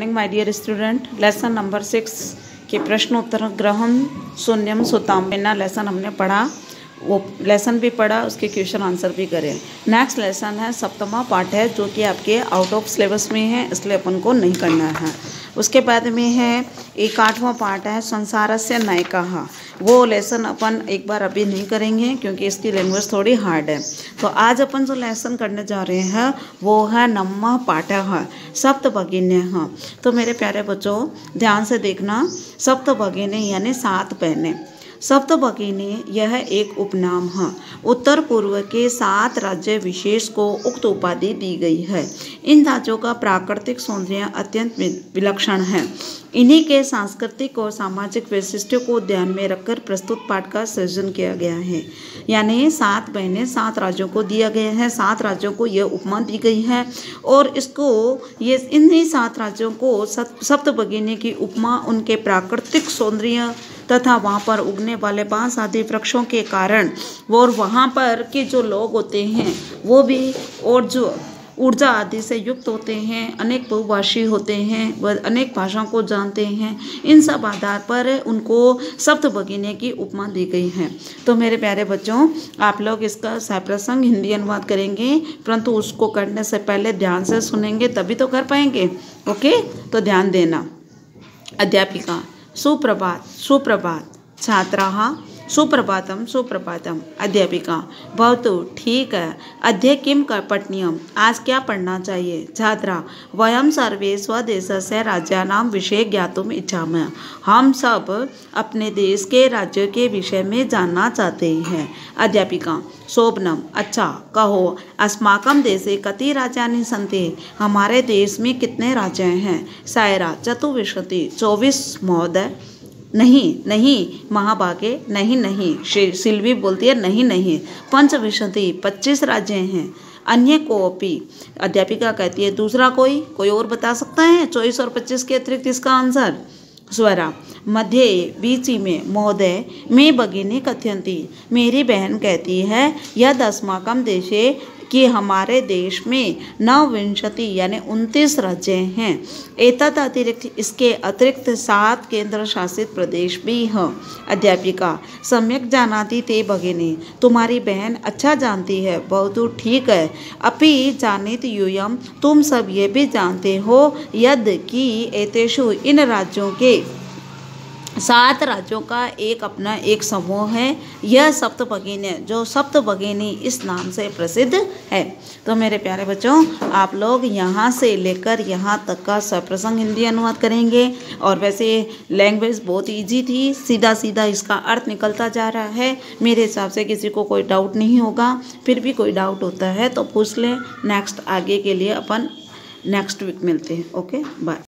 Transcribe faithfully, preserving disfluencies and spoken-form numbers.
My dear student, lesson number six के प्रश्न उत्तर ग्रहण शून्यम सुताम बिना लेसन हमने पढ़ा, वो लेसन भी पढ़ा, उसके क्वेश्चन आंसर भी करें। नेक्स्ट लेसन है सप्तमा पाठ है, जो कि आपके आउट ऑफ सिलेबस में है, इसलिए अपन को नहीं करना है। उसके बाद में है एक आठवां पाठ है संसारस्य नायकः, वो लेसन अपन एक बार अभी नहीं करेंगे क्योंकि इसकी लैंग्वेज थोड़ी हार्ड है। तो आज अपन जो लेसन करने जा रहे हैं वो है नवमा पाठः सप्तभगिन्यः। तो मेरे प्यारे बच्चों ध्यान से देखना, सप्तभगिनी यानी सात बहनें। सप्तभगिनी यह एक उपनाम है। उत्तर पूर्व के सात राज्य विशेष को उक्त उपाधि दी गई है। इन राज्यों का प्राकृतिक सौंदर्य अत्यंत विलक्षण है। इन्हीं के सांस्कृतिक और सामाजिक वैशिष्ट्यों को ध्यान में रखकर प्रस्तुत पाठ का सृजन किया गया है। यानी सात बहनें सात राज्यों को दिया गया है, सात राज्यों को यह उपमा दी गई है और इसको ये इन्हीं सात राज्यों को सप्तभगिनी की उपमा उनके प्राकृतिक सौंदर्य तथा वहाँ पर उगने वाले बांस आदि वृक्षों के कारण और वहाँ पर के जो लोग होते हैं वो भी और जो ऊर्जा आदि से युक्त होते हैं, अनेक बहुभाषी होते हैं, वह अनेक भाषाओं को जानते हैं, इन सब आधार पर उनको सप्तभगिनी की उपमा दी गई है। तो मेरे प्यारे बच्चों आप लोग इसका सप्रसंग हिंदी अनुवाद करेंगे, परंतु उसको करने से पहले ध्यान से सुनेंगे तभी तो कर पाएंगे। ओके, तो ध्यान देना। अध्यापिका सुप्रभात सुप्रभात, छात्राः सुप्रभातम सुप्रभातम। अध्यापिका भवतु ठीक है, अद्य किं पठनीयम्, आज क्या पढ़ना चाहिए। छात्रा वयं सर्वे स्वदेशस्य राज्यानां विषये ज्ञातुम् इच्छामः, हम सब अपने देश के राज्यों के विषय में जानना चाहते हैं। अध्यापिका शोभनम अच्छा कहो, अस्माकं देशे कति राज्यानि सन्ति, हमारे देश में कितने राज्य हैं। सायरा चतुर्विंशति चौबीस महोदय। नहीं नहीं महाभागे, नहीं नहीं सिल्वी बोलती है नहीं नहीं। पंचविंशति पच्चीस राज्य हैं। अन्य कोपी, अध्यापिका कहती है दूसरा कोई कोई और बता सकता है चौबीस और पच्चीस के अतिरिक्त इसका आंसर। स्वरा मध्य बीच में महोदय मैं भगिनी कथयन्ति, मेरी बहन कहती है यद अस्माकं देशे कि हमारे देश में नवविंशति यानी उनतीस राज्य हैं। एतत् अतिरिक्त इसके अतिरिक्त सात केंद्र शासित प्रदेश भी हैं। अध्यापिका सम्यक जानाति ते भगिनी, तुम्हारी बहन अच्छा जानती है। बहुत ठीक है। अपि जानित यूयम, तुम सब ये भी जानते हो यद कि एतेषु इन राज्यों के सात राज्यों का एक अपना एक समूह है। यह सप्तभगिनी जो सप्तभगिनी इस नाम से प्रसिद्ध है। तो मेरे प्यारे बच्चों आप लोग यहाँ से लेकर यहाँ तक का सप्रसंग हिंदी अनुवाद करेंगे। और वैसे लैंग्वेज बहुत इजी थी, सीधा सीधा इसका अर्थ निकलता जा रहा है। मेरे हिसाब से किसी को कोई डाउट नहीं होगा, फिर भी कोई डाउट होता है तो पूछ लें। नेक्स्ट आगे के लिए अपन नेक्स्ट वीक मिलते हैं। Okay bye.